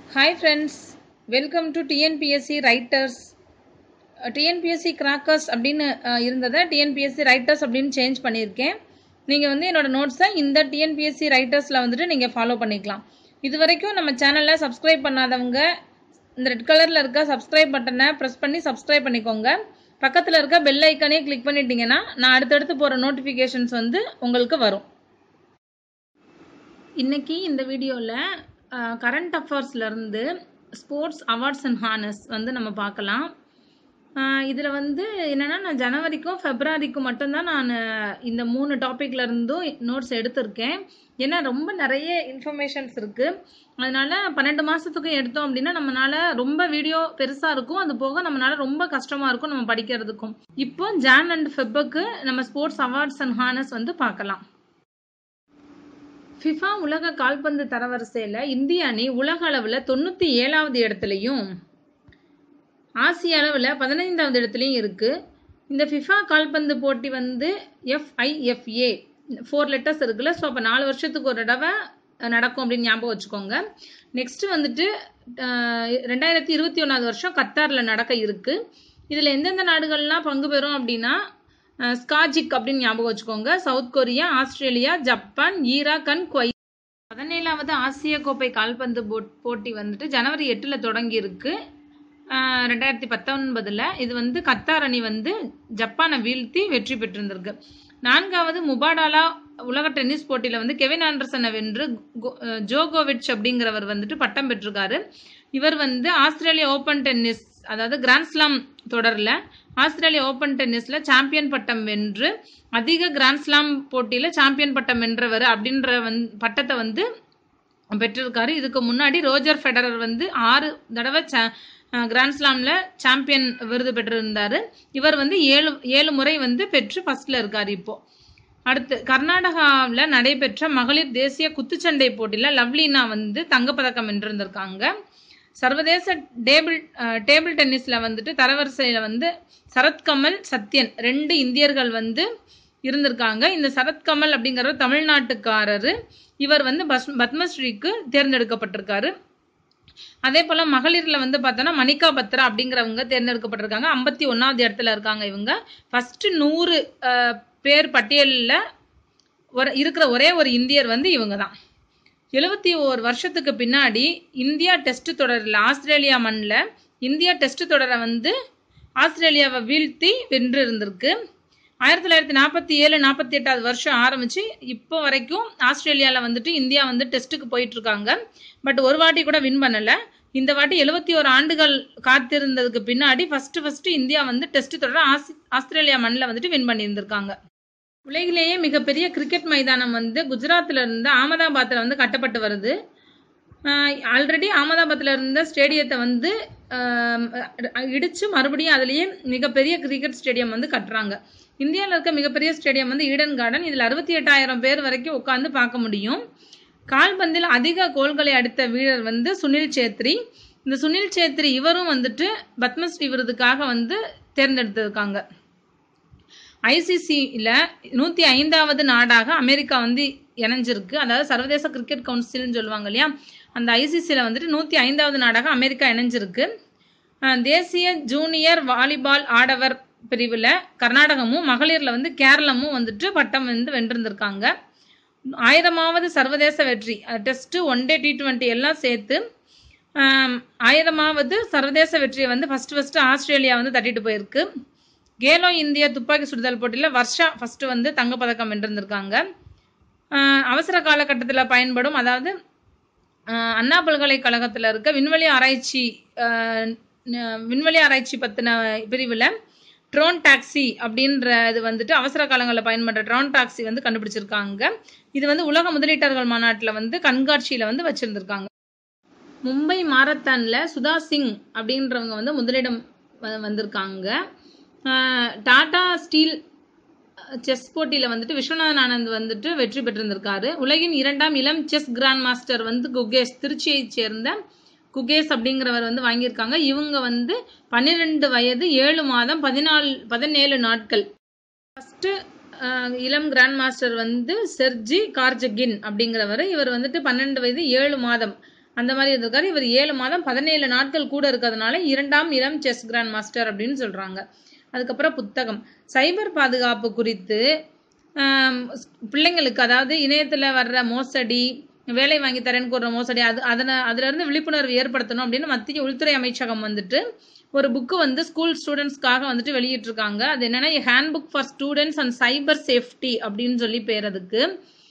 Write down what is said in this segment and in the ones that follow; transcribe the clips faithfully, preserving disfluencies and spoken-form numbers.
Hi friends, welcome to T N P S C Writers. T N P S C Crackers அப்படின்னு இருந்ததை T N P S C Writers அப்படின்னு change பண்ணியிருக்கேன். நீங்கள் வந்து என்னோட நோட்ஸை இந்த T N P S C Writersல வந்துட்டு நீங்கள் ஃபாலோ பண்ணிக்கலாம். இது வரைக்கும் நம்ம சேனலில் சப்ஸ்கிரைப் பண்ணாதவங்க இந்த ரெட் கலரில் இருக்க சப்ஸ்கிரைப் பட்டனை ப்ரெஸ் பண்ணி சப்ஸ்கிரைப் பண்ணிக்கோங்க. பக்கத்தில் இருக்க பெல் ஐக்கானே கிளிக் பண்ணிட்டீங்கன்னா நான் அடுத்தடுத்து போகிற நோட்டிஃபிகேஷன்ஸ் வந்து உங்களுக்கு வரும். இன்னைக்கு இந்த வீடியோவில் கரண்ட் அஃபேர்ஸ்லேருந்து ஸ்போர்ட்ஸ் அவார்ட்ஸ் அண்ட் ஹானஸ் வந்து நம்ம பார்க்கலாம். இதில் வந்து என்னென்னா நான் ஜனவரிக்கும் ஃபெப்ரவரிக்கும் மட்டும்தான் நான் இந்த மூணு டாப்பிக்லேருந்தும் நோட்ஸ் எடுத்திருக்கேன். ஏன்னா ரொம்ப நிறைய இன்ஃபர்மேஷன்ஸ் இருக்குது. அதனால் பன்னெண்டு மாதத்துக்கும் எடுத்தோம் அப்படின்னா நம்மளால் ரொம்ப வீடியோ பெருசாக இருக்கும். அது போக நம்மளால் ரொம்ப கஷ்டமாக இருக்கும் நம்ம படிக்கிறதுக்கும். இப்போ ஜான் அண்ட் ஃபெப்புக்கு நம்ம ஸ்போர்ட்ஸ் அவார்ட்ஸ் அண்ட் ஹானஸ் வந்து பார்க்கலாம். ஃபிஃபா உலக கால்பந்து தரவரிசையில் இந்திய அணி உலக அளவில் தொண்ணூற்றி ஏழாவது இடத்துலையும் ஆசிய அளவில் பதினைந்தாவது இடத்துலையும் இருக்குது. இந்த ஃபிஃபா கால்பந்து போட்டி வந்து எஃப்ஐஎஃப்ஏ ஃபோர் லெட்டர்ஸ் இருக்குல்ல, ஸோ அப்போ நாலு வருஷத்துக்கு ஒரு தடவை நடக்கும் அப்படின்னு ஞாபகம் வச்சுக்கோங்க. நெக்ஸ்ட்டு வந்துட்டு ரெண்டாயிரத்தி இருபத்தி ஒன்றாவது வருஷம் கத்தாரில் நடக்க இருக்குது. இதில் எந்தெந்த நாடுகள்லாம் பங்கு பெறும் அப்படின்னா ஸ்காஜிக் அப்படின்னு ஞாபகம் வச்சுக்கோங்க. South Korea, Australia, Japan, Iraq and Kuwait. பதினேழாவது ஆசிய கோப்பை கால்பந்து போட்டி வந்துட்டு ஜனவரி எட்டில் தொடங்கி இருக்கு ரெண்டாயிரத்தி பத்தொன்பதுல. இது வந்து கத்தார் அணி வந்து ஜப்பானை வீழ்த்தி வெற்றி பெற்றிருந்திருக்கு. நான்காவது முபாடாலா உலக டென்னிஸ் போட்டியில் வந்து கெவின் ஆண்டர்சனை வென்று ஜோகோவிச் அப்படிங்கிறவர் வந்துட்டு பட்டம் பெற்றிருக்காரு. இவர் வந்து ஆஸ்திரேலியா ஓப்பன் டென்னிஸ் அதாவது கிராண்ட்ஸ்லாம் தொடரில் ஆஸ்திரேலியா ஓப்பன் டென்னிஸில் சாம்பியன் பட்டம் வென்று அதிக கிராண்ட்ஸ்லாம் போட்டியில் சாம்பியன் பட்டம் வென்றவர் அப்படின்ற வந் பட்டத்தை வந்து பெற்றிருக்காரு. இதுக்கு முன்னாடி ரோஜர் ஃபெடரர் வந்து ஆறு தடவை சா கிராண்ட்ஸ்லாமில் சாம்பியன் விருது பெற்றிருந்தார். இவர் வந்து ஏழு ஏழு முறை வந்து பெற்று ஃபர்ஸ்டில் இருக்கார். இப்போது அடுத்து கர்நாடகாவில் நடைபெற்ற மகளிர் தேசிய குத்துச்சண்டை போட்டியில் லவ்லினா வந்து தங்கப்பதக்கம் வென்றிருந்திருக்காங்க. சர்வதேச டேபிள் டேபிள் டென்னிஸில் வந்துட்டு தரவரிசையில் வந்து சரத்கமல், சத்யன் ரெண்டு இந்தியர்கள் வந்து இருந்திருக்காங்க. இந்த சரத்கமல் அப்படிங்கிறவர் தமிழ்நாட்டுக்காரரு. இவர் வந்து பஸ் பத்மஸ்ரீக்கு தேர்ந்தெடுக்கப்பட்டிருக்காரு. அதே போல் மகளிரில் வந்து பார்த்தோன்னா மணிகா பத்ரா அப்படிங்கிறவங்க தேர்ந்தெடுக்கப்பட்டிருக்காங்க. ஐம்பத்தி ஒன்றாவது இடத்துல இருக்காங்க. இவங்க ஃபஸ்ட்டு நூறு பேர் பட்டியலில் ஒரு இருக்கிற ஒரே ஒரு இந்தியர் வந்து இவங்க தான். எழுபத்தி ஓரு வருஷத்துக்கு பின்னாடி இந்தியா டெஸ்ட் தொடரில் ஆஸ்திரேலியா மண்ணில் இந்தியா டெஸ்ட் தொடரை வந்து ஆஸ்திரேலியாவை வீழ்த்தி வென்று இருந்திருக்கு. ஆயிரத்தி தொள்ளாயிரத்தி நாற்பத்தி ஏழு நாற்பத்தி எட்டாவது வருஷம் ஆரம்பித்து இப்போ வரைக்கும் ஆஸ்திரேலியாவில் வந்துட்டு இந்தியா வந்து டெஸ்ட்டுக்கு போயிட்டுருக்காங்க. பட் ஒரு வாட்டி கூட வின் பண்ணலை. இந்த வாட்டி எழுபத்தி ஓரு ஆண்டுகள் காத்திருந்ததுக்கு பின்னாடி ஃபஸ்ட்டு ஃபஸ்ட்டு இந்தியா வந்து டெஸ்ட் தொடரை ஆஸ் ஆஸ்திரேலியா மண்ணில் வந்துட்டு வின் பண்ணியிருந்திருக்காங்க. உலகிலேயே மிகப்பெரிய கிரிக்கெட் மைதானம் வந்து குஜராத்தில் இருந்து அகமதாபாத்தில் வந்து கட்டப்பட்டு வருது. ஆல்ரெடி அகமதாபாத்தில் இருந்த ஸ்டேடியத்தை வந்து இடித்து மறுபடியும் அதுலேயே மிகப்பெரிய கிரிக்கெட் ஸ்டேடியம் வந்து கட்டுறாங்க. இந்தியாவில் இருக்க மிகப்பெரிய ஸ்டேடியம் வந்து ஈடன் கார்டன். இதில் அறுபத்தி எட்டாயிரம் பேர் வரைக்கும் உட்காந்து பார்க்க முடியும். கால்பந்தில் அதிக கோல்களை அடித்த வீரர் வந்து சுனில் சேத்ரி. இந்த சுனில் சேத்ரி இவரும் வந்துட்டு பத்மஸ்ரீ விருதுக்காக வந்து தேர்ந்தெடுத்திருக்காங்க. ஐசிசியில் நூற்றி ஐந்தாவது நாடாக அமெரிக்கா வந்து இணைஞ்சிருக்கு. அதாவது சர்வதேச கிரிக்கெட் கவுன்சில்னு சொல்லுவாங்க இல்லையா, அந்த ஐசிசியில் வந்துட்டு நூற்றி ஐந்தாவது நாடாக அமெரிக்கா இணைஞ்சிருக்கு. தேசிய ஜூனியர் வாலிபால் ஆடவர் பிரிவில் கர்நாடகமும் மகளிரில் வந்து கேரளமும் வந்துட்டு பட்டம் வந்து வென்றிருந்திருக்காங்க. ஆயிரமாவது சர்வதேச வெற்றி test one day T twenty எல்லாம் சேர்த்து ஆயிரமாவது சர்வதேச வெற்றியை வந்து ஃபஸ்ட்டு ஃபஸ்ட்டு ஆஸ்திரேலியா வந்து தட்டிட்டு போயிருக்கு. கேலோ இந்தியா துப்பாக்கி சுடுதல் போட்டியில் வர்ஷா ஃபஸ்ட்டு வந்து தங்கப்பதக்கம் வென்றிருந்திருக்காங்க. அவசர காலகட்டத்தில் பயன்படும் அதாவது அண்ணா பல்கலைக்கழகத்தில் இருக்க விண்வெளி ஆராய்ச்சி விண்வெளி ஆராய்ச்சி பற்றின பிரிவில் ட்ரோன் டாக்ஸி அப்படின்ற இது வந்துட்டு அவசர காலங்களில் பயன்படுற ட்ரோன் டாக்ஸி வந்து கண்டுபிடிச்சிருக்காங்க. இது வந்து உலக முதலீட்டர்கள் மாநாட்டில் வந்து கண்காட்சியில் வந்து வச்சுருந்துருக்காங்க. மும்பை மாரத்தானில் சுதா சிங் அப்படின்றவங்க வந்து முதலிடம் வந்திருக்காங்க. டாடா ஸ்டீல் செஸ் போட்டியில் வந்துட்டு விஸ்வநாதன் ஆனந்த் வந்துட்டு வெற்றி பெற்றிருந்திருக்காரு. உலகின் இரண்டாம் இளம் செஸ் கிராண்ட் மாஸ்டர் வந்து குகேஷ், திருச்சியை சேர்ந்த குகேஷ் அப்படிங்கிறவர் வந்து வாங்கியிருக்காங்க. இவங்க வந்து பன்னிரெண்டு வயது ஏழு மாதம் பதினாலு பதினேழு நாட்கள். ஃபஸ்ட்டு இளம் கிராண்ட் மாஸ்டர் வந்து செர்ஜி கார்ஜகின் அப்படிங்கிறவர். இவர் வந்துட்டு பன்னெண்டு வயது ஏழு மாதம் அந்த மாதிரி இருந்திருக்காரு. இவர் ஏழு மாதம் பதினேழு நாட்கள் கூட இருக்கிறதுனால இரண்டாம் இளம் செஸ் கிராண்ட் மாஸ்டர் அப்படின்னு சொல்றாங்க. அதுக்கப்புறம் புத்தகம் சைபர் பாதுகாப்பு குறித்து பிள்ளைங்களுக்கு, அதாவது இணையத்துல வர்ற மோசடி, வேலை வாங்கி தரேன்னு கூற மோசடி, அது அதனை அதுல இருந்து விழிப்புணர்வு ஏற்படுத்தணும் அப்படின்னு மத்திய உள்துறை அமைச்சகம் வந்துட்டு ஒரு புக்கு வந்து ஸ்கூல் ஸ்டூடெண்ட்ஸ்க்காக வந்துட்டு வெளியிட்டு இருக்காங்க. அது என்னன்னா handbook for students and cyber safety அப்படின்னு சொல்லி பேர் அதுக்கு.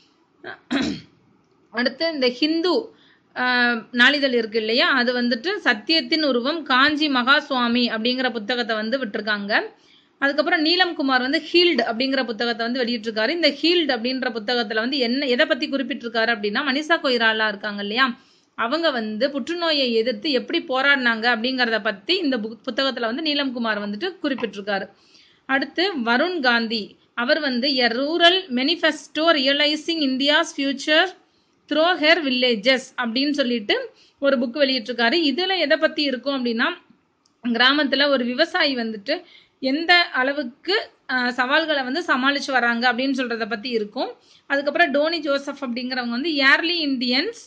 அடுத்து இந்த ஹிந்து நாளிதழ் இருக்கு இல்லையா, அது வந்துட்டு சத்தியத்தின் உருவம் காஞ்சி மகா சுவாமி அப்படிங்கிற புத்தகத்தை வந்து விட்டுருக்காங்க. அதுக்கப்புறம் நீலம் குமார் வந்து ஹீல்டு அப்படிங்கிற புத்தகத்தை வந்து வெளியிட்டிருக்காரு. இந்த ஹீல்டு அப்படின்ற புத்தகத்துல வந்து என்ன எதை பத்தி குறிப்பிட்டிருக்காரு அப்படின்னா, மனிஷா கொய்ராலா இருக்காங்க இல்லையா, அவங்க வந்து புற்றுநோயை எதிர்த்து எப்படி போராடினாங்க அப்படிங்கிறத பத்தி இந்த புத்தகத்துல வந்து நீலம் குமார் வந்துட்டு குறிப்பிட்டிருக்காரு. அடுத்து வருண் காந்தி, அவர் வந்து a rural manifesto realising India's future through her villages அப்படின்னு சொல்லிட்டு ஒரு புக் வெளியிட்டிருக்காரு. இதுல எதை பத்தி இருக்கும் அப்படின்னா, கிராமத்துல ஒரு விவசாயி வந்துட்டு எந்த அளவுக்கு சவால்களை வந்து சமாளிச்சு வராங்க அப்படின்னு சொல்றத பத்தி இருக்கும். அதுக்கப்புறம் டோனி ஜோசப் அப்படிங்கிறவங்க வந்து early Indians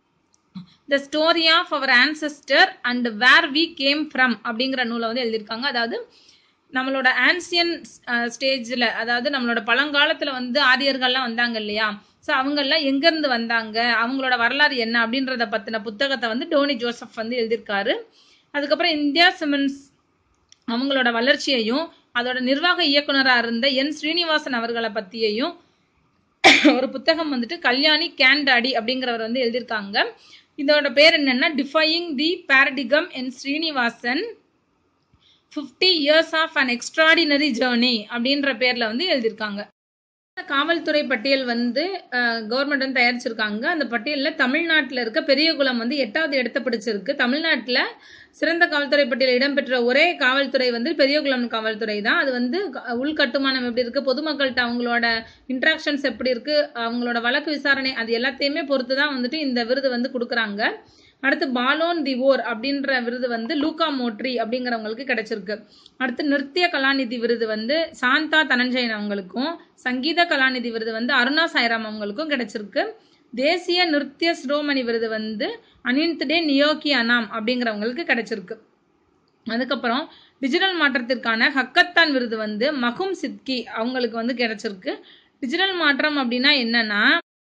the story of our ancestor and where we came from அப்படிங்கிற நூலை வந்து எழுதியிருக்காங்க. அதாவது நம்மளோட ஆன்சியன் ஸ்டேஜ்ல, அதாவது நம்மளோட பழங்காலத்துல வந்து ஆரியர்கள்லாம் வந்தாங்க இல்லையா, ஸோ அவங்கெல்லாம் எங்கேருந்து வந்தாங்க, அவங்களோட வரலாறு என்ன அப்படின்றத பத்தின புத்தகத்தை வந்து டோனி ஜோசப் வந்து எழுதியிருக்காரு. அதுக்கப்புறம் இந்தியா சிமெண்ட்ஸ் அவங்களோட வளர்ச்சியையும் அதோட நிர்வாக இயக்குனராக இருந்த என் ஸ்ரீனிவாசன் அவர்களை பத்தியையும் ஒரு புத்தகம் வந்துட்டு கல்யாணி கேண்டாடி அப்படிங்கிறவர் வந்து எழுதியிருக்காங்க. இதோட பேர் என்னன்னா defying the paradigm N Srinivasan fifty years of an extraordinary journey அப்படின்ற பேர்ல வந்து எழுதியிருக்காங்க. காவல்துறை பட்டியல் வந்து கவர்மெண்ட் வந்து தயாரிச்சிருக்காங்க. அந்த பட்டியலில் தமிழ்நாட்டில் இருக்க பெரியகுளம் வந்து எட்டாவது இடத்தை பிடிச்சிருக்கு. தமிழ்நாட்டில் சிறந்த காவல்துறை பட்டியல் இடம்பெற்ற ஒரே காவல்துறை வந்து பெரியகுளம் காவல்துறை தான். அது வந்து உள்கட்டுமானம் எப்படி இருக்கு, பொதுமக்கள்கிட்ட அவங்களோட இன்ட்ராக்ஷன்ஸ் எப்படி இருக்கு, அவங்களோட வழக்கு விசாரணை, அது எல்லாத்தையுமே பொறுத்து தான் வந்துட்டு இந்த விருது வந்து கொடுக்குறாங்க. அடுத்து பாலோன் தி ஓர் அப்படின்ற விருது வந்து லூகா மோட்ரி அப்படிங்கிறவங்களுக்கு கிடைச்சிருக்கு. அடுத்து நிருத்திய கலாநிதி விருது வந்து சாந்தா தனஞ்சயன் அவங்களுக்கும், சங்கீத கலாநிதி விருது வந்து அருணா சாய்ராம் அவங்களுக்கும் கிடைச்சிருக்கு. தேசிய நிருத்திய சிரோமணி விருது வந்து அனிந்தே நியோகி அனாம் அப்படிங்கிறவங்களுக்கு கிடைச்சிருக்கு. அதுக்கப்புறம் டிஜிட்டல் மாற்றத்திற்கான ஹக்கத்தான் விருது வந்து மகும் சித்கி அவங்களுக்கு வந்து கிடைச்சிருக்கு. டிஜிட்டல் மாற்றம் அப்படின்னா என்னன்னா,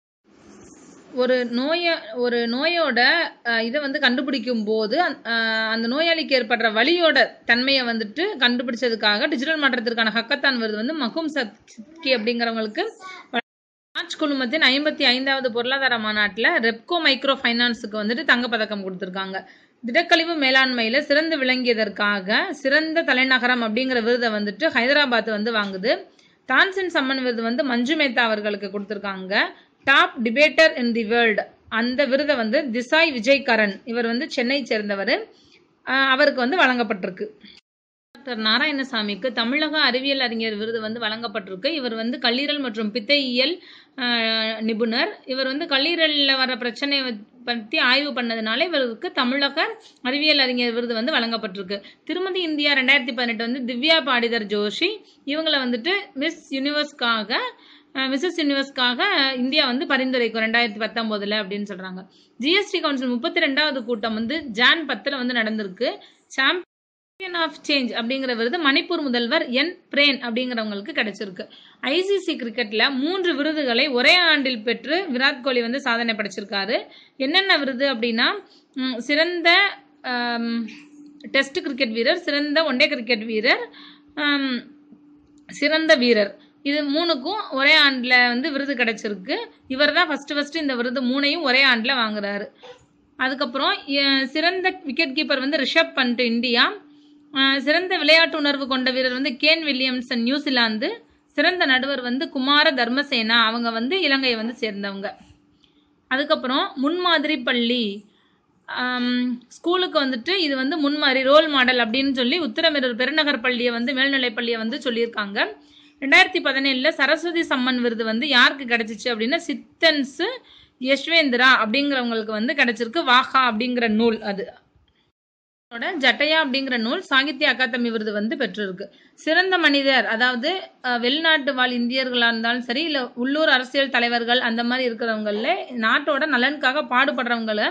ஒரு நோய ஒரு நோயோட இதை வந்து கண்டுபிடிக்கும் போது அந்த நோயாளிக்கு ஏற்படுற வலியோட தன்மையை வந்துட்டு கண்டுபிடிச்சதுக்காக டிஜிட்டல் மாற்றத்திற்கான ஹக்கத்தான் விருது வந்து மகும் சித்கி அப்படிங்கிறவங்களுக்கு. மார்ச் குழுமத்தின் ஐம்பத்தி ஐந்தாவது பொருளாதார மாநாட்டில் ரெப்கோ மைக்ரோ ஃபைனான்ஸுக்கு வந்துட்டு தங்கப்பதக்கம் கொடுத்துருக்காங்க. திடக்கழிவு மேலாண்மையில சிறந்து விளங்கியதற்காக சிறந்த தலைநகரம் அப்படிங்கிற விருதை வந்துட்டு ஹைதராபாத் வந்து வாங்குது. தான்சென் சம்மன் விருது வந்து மஞ்சு மேத்தா அவர்களுக்கு கொடுத்துருக்காங்க. Top debater in the world அந்த விருதை வந்து திசாய் விஜய் கரன், இவர் வந்து சென்னை சேர்ந்தவர், அவருக்கு வந்து வழங்கப்பட்டிருக்கு. டாக்டர் நாராயணசாமிக்கு தமிழக அறிவியல் அறிஞர் விருது வந்து வழங்கப்பட்டிருக்கு. இவர் வந்து கல்லீரல் மற்றும் பித்தையியல் நிபுணர். இவர் வந்து கல்லீரலில் வர பிரச்சனை பற்றி ஆய்வு பண்ணதுனால இவருக்கு தமிழக அறிவியல் அறிஞர் விருது வந்து வழங்கப்பட்டிருக்கு. திருமதி இந்தியா ரெண்டாயிரத்தி பதினெட்டு வந்து திவ்யா பாடிதர் ஜோஷி, இவங்களை வந்துட்டு மிஸ் யூனிவர்ஸ்க்காக மிஸ்ஸஸ் யூனிவர்ஸ்க்காக இந்தியா வந்து பரிந்துரைக்கும் ரெண்டாயிரத்தி பத்தொன்பதுல அப்படின்னு சொல்றாங்க. ஜிஎஸ்டி கவுன்சில் முப்பத்தி ரெண்டாவது கூட்டம் வந்து ஜான் பத்துல வந்து நடந்திருக்கு. சாம்பியன் ஆஃப் சேஞ்ச் அப்படிங்கிற விருது மணிப்பூர் முதல்வர் என் பிரேன் அப்படிங்கிறவங்களுக்கு கிடைச்சிருக்கு. ஐசிசி கிரிக்கெட்ல மூன்று விருதுகளை ஒரே ஆண்டில் பெற்று விராட் கோலி வந்து சாதனை படைச்சிருக்காரு. என்னென்ன விருது அப்படின்னா, சிறந்த டெஸ்ட் கிரிக்கெட் வீரர், சிறந்த ஒன்டே கிரிக்கெட் வீரர், சிறந்த வீரர், இது மூணுக்கும் ஒரே ஆண்டில் வந்து விருது கிடைச்சிருக்கு. இவர் தான் ஃபர்ஸ்ட் ஃபர்ஸ்ட் இந்த விருது மூணையும் ஒரே ஆண்டில் வாங்குறாரு. அதுக்கப்புறம் சிறந்த விக்கெட் கீப்பர் வந்து ரிஷப் பண்ட் இந்தியா, சிறந்த விளையாட்டு உணர்வு கொண்ட வீரர் வந்து கேன் வில்லியம்சன் நியூசிலாந்து, சிறந்த நடுவர் வந்து குமார தர்மசேனா அவங்க வந்து இலங்கையை வந்து சேர்ந்தவங்க. அதுக்கப்புறம் முன்மாதிரி பள்ளி ஸ்கூலுக்கு வந்துட்டு இது வந்து முன்மாதிரி ரோல் மாடல் அப்படின்னு சொல்லி உத்திரமேரூர் பெருநகர் பள்ளியை வந்து மேல்நிலை பள்ளியை வந்து சொல்லியிருக்காங்க. ரெண்டாயிரத்தி பதினேழுல சரஸ்வதி சம்மன் விருது வந்து யாருக்கு கிடைச்சிச்சு அப்படின்னா சித்தன்ஸ் யஷ்வேந்திரா அப்படிங்கிறவங்களுக்கு வந்து கிடைச்சிருக்கு. வாகா அப்படிங்கிற நூல், அது ஜட்டையா அப்படிங்கிற நூல் சாகித்ய அகாதமி விருது வந்து பெற்றிருக்கு. சிறந்த மனிதர், அதாவது வெளிநாட்டு வாழ் இந்தியர்களா இருந்தாலும் சரி, இல்ல உள்ளூர் அரசியல் தலைவர்கள் அந்த மாதிரி இருக்கிறவங்கள நாட்டோட நலனுக்காக பாடுபடுறவங்கள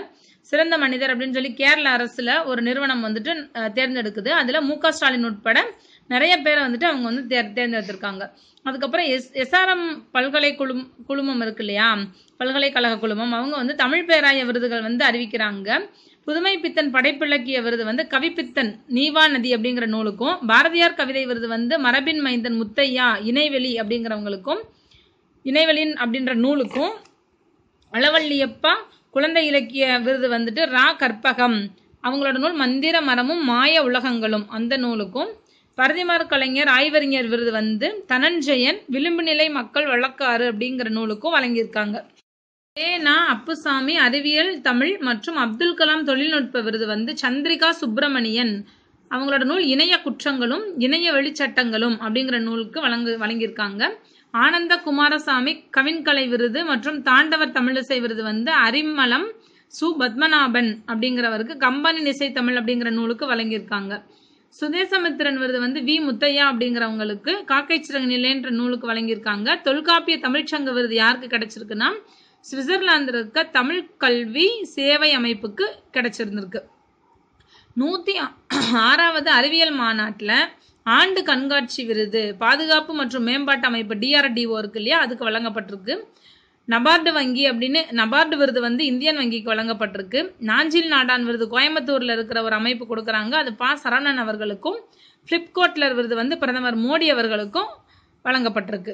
சிறந்த மனிதர் அப்படின்னு சொல்லி கேரள அரசுல ஒரு நிறுவனம் வந்துட்டு தேர்ந்தெடுக்குது. அதுல மு க ஸ்டாலின் உட்பட நிறைய பேரை வந்துட்டு அவங்க வந்து தேர் தேர்ந்தெடுத்திருக்காங்க. அதுக்கப்புறம் எஸ் எஸ்ஆர்எம் பல்கலை குழும் குழுமம் இருக்கு இல்லையா, பல்கலைக்கழக குழுமம், அவங்க வந்து தமிழ் பேராய விருதுகள் வந்து அறிவிக்கிறாங்க. புதுமை பித்தன் படைப்பிலக்கிய விருது வந்து கவிப்பித்தன் நீவா நதி அப்படிங்கிற நூலுக்கும், பாரதியார் கவிதை விருது வந்து மரபின் மைந்தன் முத்தையா இணைவெளி அப்படிங்கிறவங்களுக்கும், இணைவெளின் அப்படின்ற நூலுக்கும், அளவள்ளியப்பா குழந்தை இலக்கிய விருது வந்துட்டு ரா கற்பகம் அவங்களோட நூல் மந்திர மரமும் மாய உலகங்களும் அந்த நூலுக்கும், பரதிமார் கலைஞர் ஆய்வறிஞர் விருது வந்து தனஞ்சயன் விளிம்பு நிலை மக்கள் வழக்காறு அப்படிங்கிற நூலுக்கும் வழங்கியிருக்காங்க. ஏனா அப்புசாமி அறிவியல் தமிழ் மற்றும் அப்துல் கலாம் தொழில்நுட்ப விருது வந்து சந்திரிகா சுப்பிரமணியன் அவங்களோட நூல் இணைய குற்றங்களும் இணைய வெளிச்சட்டங்களும் அப்படிங்கிற நூலுக்கு வழங்கு வழங்கியிருக்காங்க. ஆனந்த குமாரசாமி கவின்கலை விருது மற்றும் தாண்டவர் தமிழிசை விருது வந்து அரிமளம் சு பத்மநாபன் அப்படிங்கிறவருக்கு கம்பனின் இசை தமிழ் அப்படிங்கிற நூலுக்கு வழங்கியிருக்காங்க. சுதேசமித்திரன் விருது வந்து வி முத்தையா அப்படிங்கிறவங்களுக்கு காக்கை சிறகு நிலைன்ற நூலுக்கு வழங்கியிருக்காங்க. தொல்காப்பிய தமிழ்ச்சங்க விருது யாருக்கு கிடைச்சிருக்குன்னா சுவிட்சர்லாந்து இருக்க தமிழ் கல்வி சேவை அமைப்புக்கு கிடைச்சிருந்திருக்கு. நூத்தி ஆறாவது அறிவியல் மாநாட்டில் ஆண்டு கண்காட்சி விருது பாதுகாப்பு மற்றும் மேம்பாட்டு அமைப்பு டிஆர்டிஓ இருக்கு இல்லையா, அதுக்கு வழங்கப்பட்டிருக்கு. நபார்டு வங்கி அப்படின்னு நபார்டு விருது வந்து இந்தியன் வங்கிக்கு வழங்கப்பட்டிருக்கு. நாஞ்சில் நாடான் விருது கோயம்புத்தூர்ல இருக்கிற ஒரு அமைப்பு கொடுக்குறாங்க, அது பா சரவணன் அவர்களுக்கும். பிளிப்கோட்லர் விருது வந்து பிரதமர் மோடி அவர்களுக்கும் வழங்கப்பட்டிருக்கு.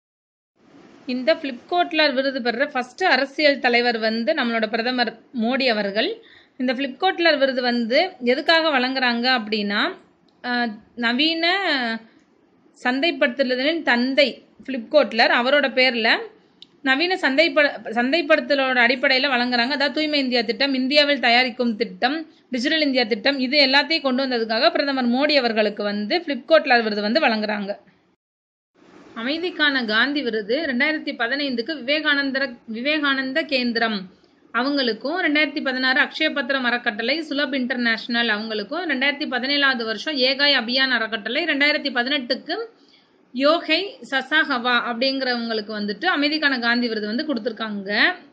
இந்த பிளிப்கோட்லர் விருது பெற ஃபர்ஸ்ட் அரசியல் தலைவர் வந்து நம்மளோட பிரதமர் மோடி அவர்கள். இந்த பிளிப்கோட்லர் விருது வந்து எதுக்காக வழங்குறாங்க அப்படின்னா, நவீன சந்தைப்படுத்துதலின் தந்தை பிளிப்கோட்லர் அவரோட பேர்ல நவீன சந்தைப்பட சந்தைப்படுத்தலோட அடிப்படையில் வழங்குறாங்க. அதாவது தூய்மை இந்தியா திட்டம், இந்தியாவில் தயாரிக்கும் திட்டம், டிஜிட்டல் இந்தியா திட்டம், இது எல்லாத்தையும் கொண்டு வந்ததுக்காக பிரதமர் மோடி அவர்களுக்கு வந்து பிளிப்கோட்லர் விருது வந்து வழங்குறாங்க. அமைதிக்கான காந்தி விருது ரெண்டாயிரத்தி பதினைந்துக்கு விவேகானந்தர விவேகானந்த கேந்திரம் அவங்களுக்கும், ரெண்டாயிரத்தி பதினாறு அக்ஷய பத்திரம் அறக்கட்டளை சுலப் இன்டர்நேஷனல் அவங்களுக்கும், ரெண்டாயிரத்தி பதினேழாவது வருஷம் ஏகாய் அபியான் அறக்கட்டளை, ரெண்டாயிரத்தி பதினெட்டுக்கு யோகை சசாகவா அப்படிங்கிறவங்களுக்கு வந்துட்டு அமைதிக்கான காந்தி விருது வந்து கொடுத்துருக்காங்க.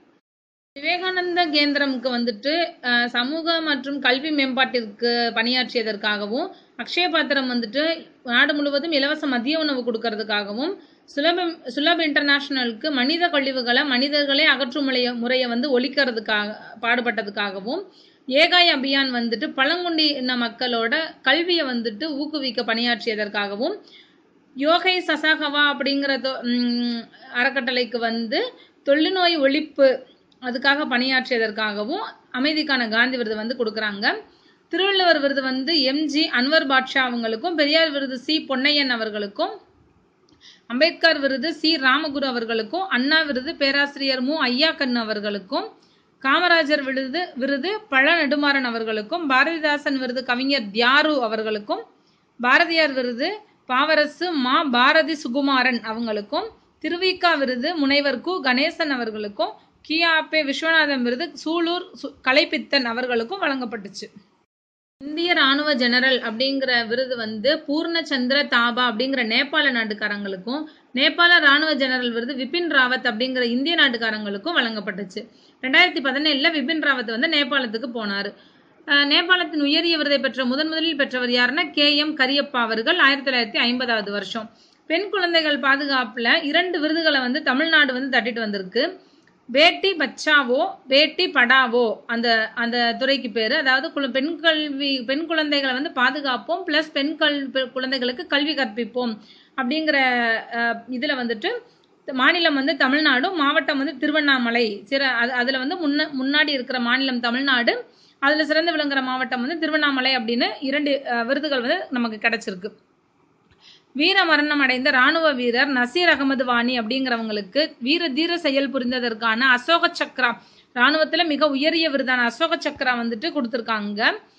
விவேகானந்த கேந்திரமுக்கு வந்துட்டு சமூக மற்றும் கல்வி மேம்பாட்டிற்கு பணியாற்றியதற்காகவும், அக்ஷய பாத்திரம் வந்துட்டு நாடு முழுவதும் இலவச மதிய உணவு கொடுக்கறதுக்காகவும், சுலப சுலப் இன்டர்நேஷனலுக்கு மனித கழிவுகளை மனிதர்களே அகற்றும் முறைய முறையை வந்து ஒழிக்கிறதுக்காக பாடுபட்டதுக்காகவும், ஏகாய் அபியான் வந்துட்டு பழங்குடியின மக்களோட கல்வியை வந்துட்டு ஊக்குவிக்க பணியாற்றியதற்காகவும், யோகை சசாகவா அப்படிங்கிற அறக்கட்டளைக்கு வந்து தொழுநோய் ஒழிப்பு அதுக்காக பணியாற்றியதற்காகவும் அமைதிக்கான காந்தி விருது வந்து கொடுக்குறாங்க. திருவள்ளுவர் விருது வந்து எம்ஜி அன்வர் பாட்ஷா அவங்களுக்கும், பெரியார் விருது சி பொன்னையன் அவர்களுக்கும், அம்பேத்கர் விருது சி ராமகுரு அவர்களுக்கும், அண்ணா விருது பேராசிரியர் மு ஐயாக்கண்ணு அவர்களுக்கும், காமராஜர் விருது விருது பழ நெடுமாறன் அவர்களுக்கும், பாரதிதாசன் விருது கவிஞர் தியாரு அவர்களுக்கும், பாரதியார் விருது பாவரசு மா பாரதி சுகுமாரன் அவங்களுக்கும், திருவிக்கா விருது முனைவர் கு கணேசன் அவர்களுக்கும், கியாபே விஸ்வநாதன் விருது சூலூர் கலைப்பித்தன் அவர்களுக்கும் வழங்கப்பட்டுச்சு. இந்திய ராணுவ ஜெனரல் அப்படிங்கிற விருது வந்து பூர்ணச்சந்திர தாபா அப்படிங்கிற நேபாள நாட்டுக்காரங்களுக்கும், நேபாள ராணுவ ஜெனரல் விருது விபின் ராவத் அப்படிங்கிற இந்திய நாட்டுக்காரங்களுக்கும் வழங்கப்பட்டுச்சு. ரெண்டாயிரத்தி பதினேழுல விபின் ராவத் வந்து நேபாளத்துக்கு போனார். நேபாளத்தின் உயரிய விருதை பெற்ற முதன் முதலில் பெற்றவர் யாருன்னா கே எம் கரியப்பா அவர்கள் ஆயிரத்தி தொள்ளாயிரத்தி ஐம்பதாவது வருஷம். பெண் குழந்தைகள் பாதுகாப்புல இரண்டு விருதுகளை வந்து தமிழ்நாடு வந்து தட்டிட்டு வந்திருக்கு. பேட்டி பச்சாவோ பேட்டி படாவோ அந்த அந்த துறைக்கு பேரு. அதாவது பெண் கல்வி பெண் குழந்தைகளை வந்து பாதுகாப்போம் பிளஸ் பெண் கல் குழந்தைகளுக்கு கல்வி கற்பிப்போம் அப்படிங்கிற இதுல வந்துட்டு மாநிலம் வந்து தமிழ்நாடும், மாவட்டம் வந்து திருவண்ணாமலை. சிற அதுல வந்து முன்ன முன்னாடி இருக்கிற மாநிலம் தமிழ்நாடு, அதுல சிறந்து விளங்குற மாவட்டம் வந்து திருவண்ணாமலை அப்படின்னு இரண்டு விருதுகள் வந்து நமக்கு கிடைச்சிருக்கு. வீர மரணம் அடைந்த ராணுவ வீரர் நசீர் அகமது வாணி அப்படிங்கிறவங்களுக்கு வீர தீர செயல் புரிந்ததற்கான அசோக சக்ரா, ராணுவத்துல மிக உயரிய விருதான அசோக சக்ரா வந்துட்டு கொடுத்துருக்காங்க.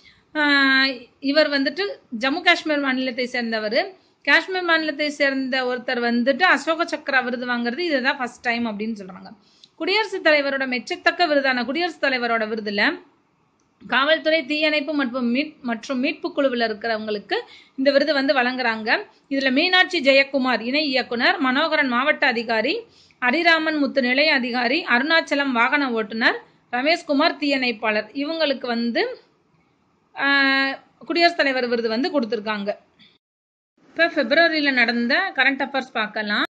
இவர் வந்துட்டு ஜம்மு காஷ்மீர் மாநிலத்தை சேர்ந்தவர். காஷ்மீர் மாநிலத்தை சேர்ந்த ஒருத்தர் வந்துட்டு அசோக சக்ரா விருது வாங்குறது இதுதான் ஃபர்ஸ்ட் டைம் அப்படின்னு சொல்றாங்க. குடியரசுத் தலைவரோட மெச்சத்தக்க விருதான குடியரசுத் தலைவரோட விருதுல காவல்துறை, தீயணைப்பு மற்றும் மீட் மற்றும் மீட்பு குழுவில் இருக்கிறவங்களுக்கு இந்த விருது வந்து வழங்குறாங்க. இதுல மீனாட்சி ஜெயக்குமார் இணை இயக்குனர், மனோகரன் மாவட்ட அதிகாரி, ஹரிராமன் முத்து நிலைய அதிகாரி, அருணாச்சலம் வாகன ஓட்டுநர், ரமேஷ்குமார் தீயணைப்பாளர். இவங்களுக்கு வந்து குடியரசுத் தலைவர் விருது வந்து கொடுத்துருக்காங்க. இப்போ பிப்ரவரியில் நடந்த கரண்ட் அஃபேர்ஸ் பார்க்கலாம்.